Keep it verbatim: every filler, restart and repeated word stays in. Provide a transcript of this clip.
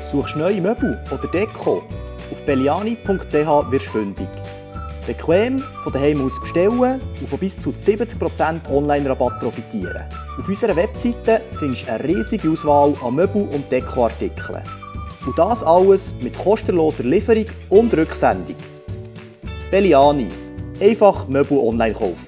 Suchst du neue Möbel oder Deko? Auf belliani punkt c h wirst du fündig. Bequem von daheim aus bestellen und von bis zu siebzig Prozent Online-Rabatt profitieren. Auf unserer Webseite findest du eine riesige Auswahl an Möbel- und Dekoartikeln. Und das alles mit kostenloser Lieferung und Rücksendung. Belliani. Einfach Möbel online kaufen.